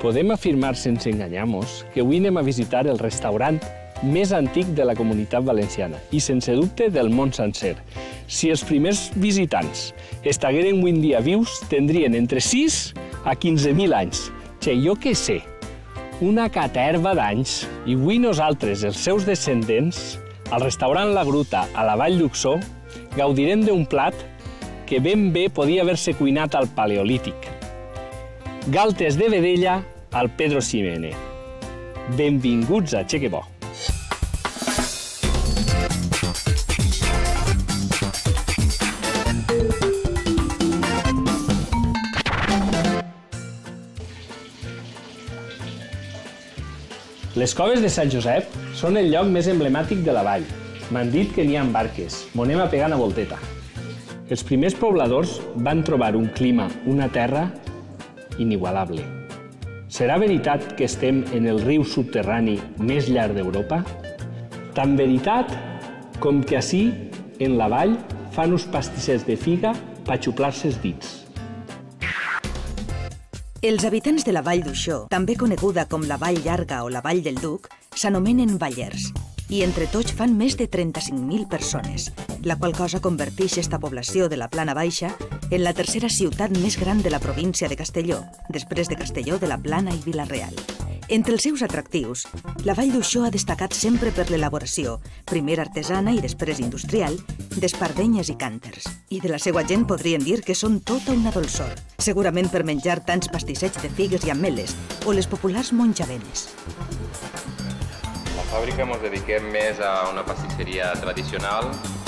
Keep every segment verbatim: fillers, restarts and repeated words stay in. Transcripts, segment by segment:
Podem afirmar sense enganyar-nos que avui anem a visitar el restaurant més antic de la Comunitat Valenciana i, sense dubte, del món sencer. Si els primers visitants estigueren avui en dia vius, tindrien entre sis a quinze mil anys. Che, jo què sé, una caterva d'anys. I avui nosaltres, els seus descendents, al restaurant La Gruta, a la Vall d'Uxó, gaudirem d'un plat que ben bé podia haver-se cuinat al Paleolític. Galtes de vedella al Pedro Ximénez. Benvinguts a Che que bo! Les coves de Sant Josep són el lloc més emblemàtic de la vall. M'han dit que n'hi ha barques. M'ho anem a pegar una volteta. Els primers pobladors van trobar un clima, una terra, inigualable. Serà veritat que estem en el riu subterrani més llarg d'Europa? Tan veritat com que ací, en la vall, fan uns pastissers de figa per xuplar-se els dits. Els habitants de la Vall d'Uixó, també coneguda com la Vall Llarga o la Vall del Duc, s'anomenen vallers i entre tots fan més de trenta-cinc mil persones, la qual cosa converteix esta població de la Plana Baixa en la tercera ciutat més gran de la província de Castelló, després de Castelló de la Plana i Vila-real. Entre els seus atractius, la Vall d'Uixó ha destacat sempre per l'elaboració, primer artesana i després industrial, d'espardenyes i cànters. I de la seva gent podrien dir que són tota una dolçor, segurament per menjar tants pastissets de figues i ameles o les populars monjavenes. A la fàbrica ens dediquem més a una pastisseria tradicional.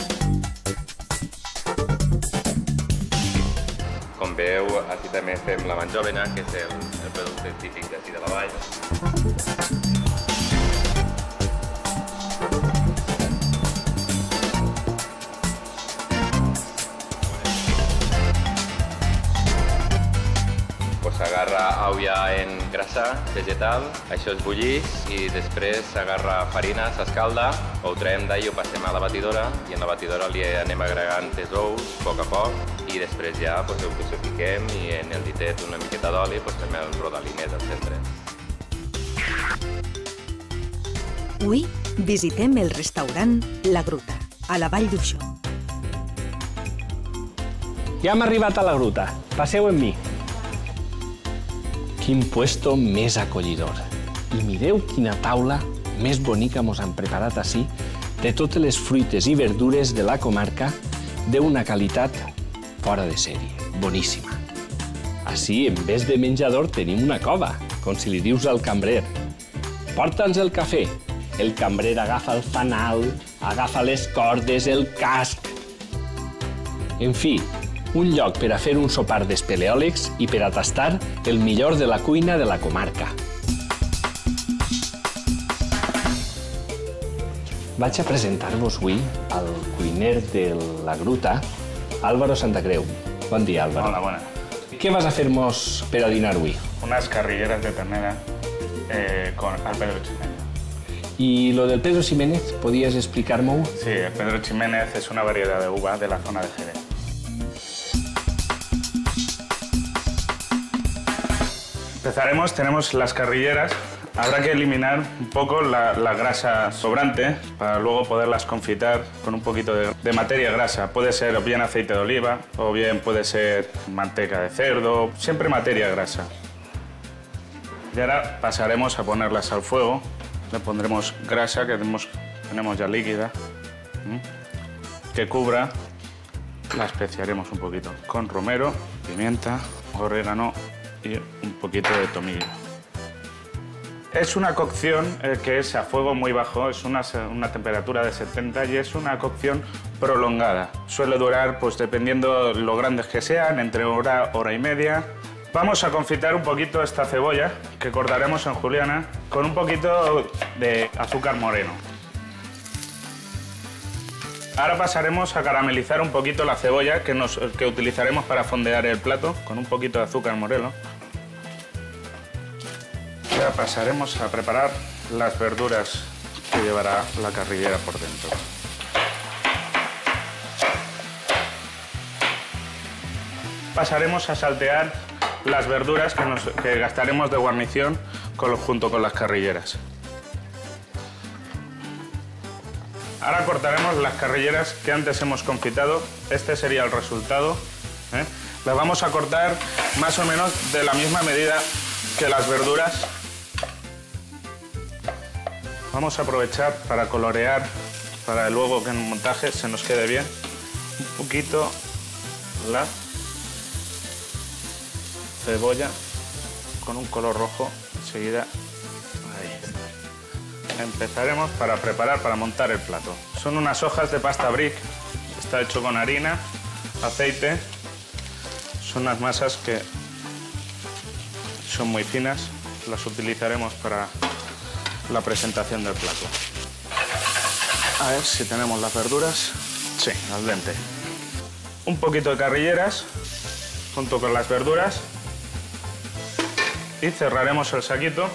Com veu, així també fem la manjòvena, que és el, el producte típic d'ací de la vall. S'agarra olla en grassa vegetal, això es bullís i després s'agarra farina, s'escalda, ho traiem d'ahí, ho passem a la batidora i en la batidora li anem agregant els ous a poc a poc i després ja ho fiquem i en el ditet una miqueta d'oli fem el rodalinet al centre. Avui visitem el restaurant La Gruta, a la Vall d'Uixó. Ja hem arribat a La Gruta. Passeu amb mi. Quin puesto més acollidor. I mireu quina taula més bonica mos han preparat ací de totes les fruites i verdures de la comarca d'una qualitat fora de sèrie, boníssima. Ací, en vez de menjador, tenim una cova, com si li dius al cambrer. Porta'ns el cafè. El cambrer agafa el fanal, agafa les cordes, el casc. En fi, un lloc per a fer un sopar d'espeleòlegs i per a tastar el millor de la cuina de la comarca. Vaig a presentar-vos avui al cuiner de La Gruta, Álvaro Santacreu. Bon dia, Álvaro. Hola, bona. Què vas a fer-nos per a dinar avui? Unas carrilleras de ternera eh, con al Pedro Ximénez. I lo del Pedro Ximénez, ¿podías explicar-m'ho? Sí, el Pedro Ximénez es una variedad de uva de la zona de Jerez. Empezaremos, tenemos las carrilleras. Habrá que eliminar un poco la, la grasa sobrante para luego poderlas confitar con un poquito de, de materia grasa. Puede ser o bien aceite de oliva o bien puede ser manteca de cerdo, siempre materia grasa. Y ahora pasaremos a ponerlas al fuego. Le pondremos grasa que tenemos, tenemos ya líquida, ¿m? que cubra. La especiaremos un poquito con romero, pimienta, orégano y un poquito de tomillo. Es una cocción eh, que es a fuego muy bajo, es una, una temperatura de setenta y es una cocción prolongada. Suele durar, pues dependiendo lo grandes que sean, entre hora, hora y media. Vamos a confitar un poquito esta cebolla que cortaremos en juliana con un poquito de azúcar moreno. Ahora pasaremos a caramelizar un poquito la cebolla que, nos, que utilizaremos para fondear el plato con un poquito de azúcar moreno. Ya pasaremos a preparar las verduras que llevará la carrillera por dentro. Pasaremos a saltear las verduras que, nos, que gastaremos de guarnición con, junto con las carrilleras. Ahora cortaremos las carrilleras que antes hemos confitado. Este sería el resultado, ¿eh? Las vamos a cortar más o menos de la misma medida que las verduras. Vamos a aprovechar para colorear, para luego que en el montaje se nos quede bien, un poquito la cebolla con un color rojo enseguida. Ahí. Empezaremos para preparar, para montar el plato. Son unas hojas de pasta brick, está hecho con harina, aceite. Son unas masas que son muy finas, las utilizaremos para la presentación del plato. A ver si tenemos las verduras. Sí, al dente. Un poquito de carrilleras junto con las verduras y cerraremos el saquito.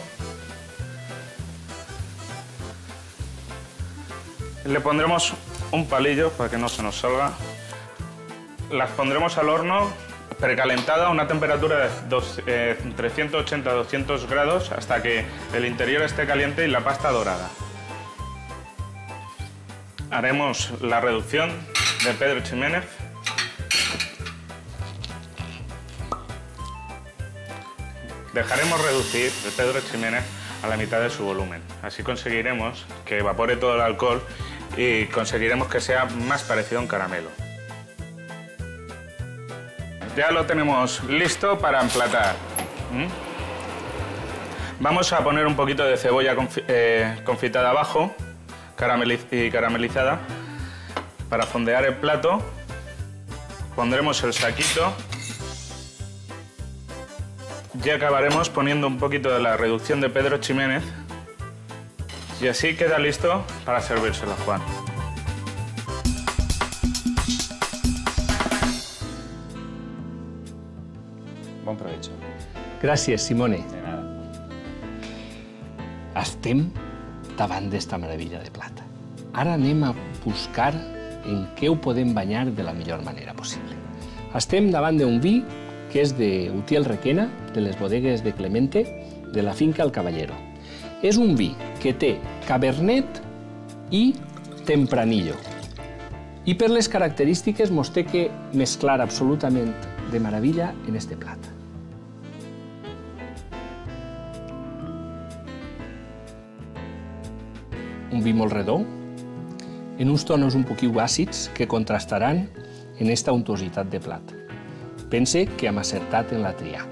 Le pondremos un palillo para que no se nos salga. Las pondremos al horno precalentada a una temperatura de dos, eh, entre ciento ochenta y doscientos grados hasta que el interior esté caliente y la pasta dorada. Haremos la reducción de Pedro Ximénez. Dejaremos reducir el Pedro Ximénez a la mitad de su volumen. Así conseguiremos que evapore todo el alcohol y conseguiremos que sea más parecido a un caramelo. Ya lo tenemos listo para emplatar. ¿Mm? Vamos a poner un poquito de cebolla confi eh, confitada abajo carameliz y caramelizada para fondear el plato. Pondremos el saquito y acabaremos poniendo un poquito de la reducción de Pedro Ximénez y así queda listo para servírselo a Juan. Bon provecho. Gràcies, Simone. De nada. Estem davant d'esta meravella de plat. Ara anem a buscar en què ho podem banyar de la millor manera possible. Estem davant d'un vi que és d'Utiel Requena, de les bodegues de Clemente, de la finca El Caballero. És un vi que té cabernet i tempranillo. I per les característiques mos té que mesclar absolutament de meravella en este plat. Un vi molt redó, en uns tonos un poquiu àcids que contrastaran en esta untositat de plat. Pense que hem acertat en la tria.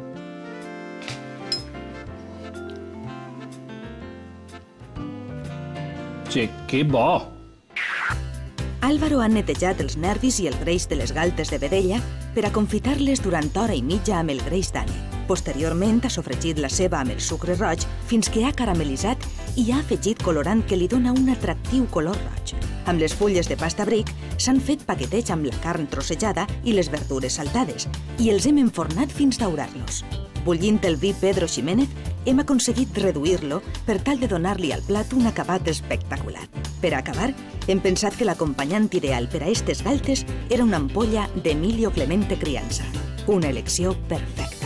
Che, que bo! Álvaro ha netejat els nervis i el greix de les galtes de vedella per a confitar-les durant hora i mitja amb el greix d'ànec. Posteriorment ha sofregit la ceba amb el sucre roig fins que ha caramelitzat i ha afegit colorant que li dona un atractiu color roig. Amb les fulles de pasta bric s'han fet paquetets amb la carn trossejada i les verdures saltades i els hem enfornat fins daurar-los. Bullint el vi Pedro Ximénez, hem aconseguit reduir-lo per tal de donar-li al plat un acabat espectacular. Per acabar, hem pensat que l'acompanyant ideal per a estes galtes era una ampolla d'Emilio Clemente Crianza. Una elecció perfecta.